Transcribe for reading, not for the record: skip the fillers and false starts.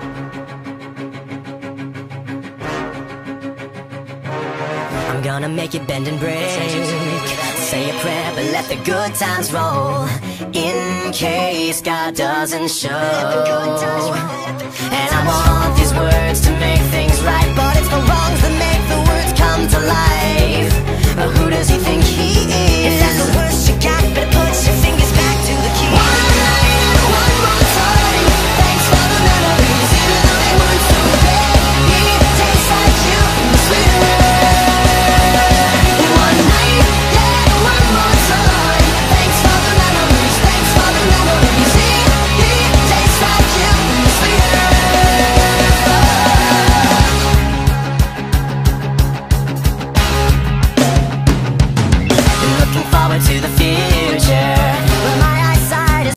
I'm gonna make it bend and break. Say a prayer, but let the good times roll, in case God doesn't show. And I won't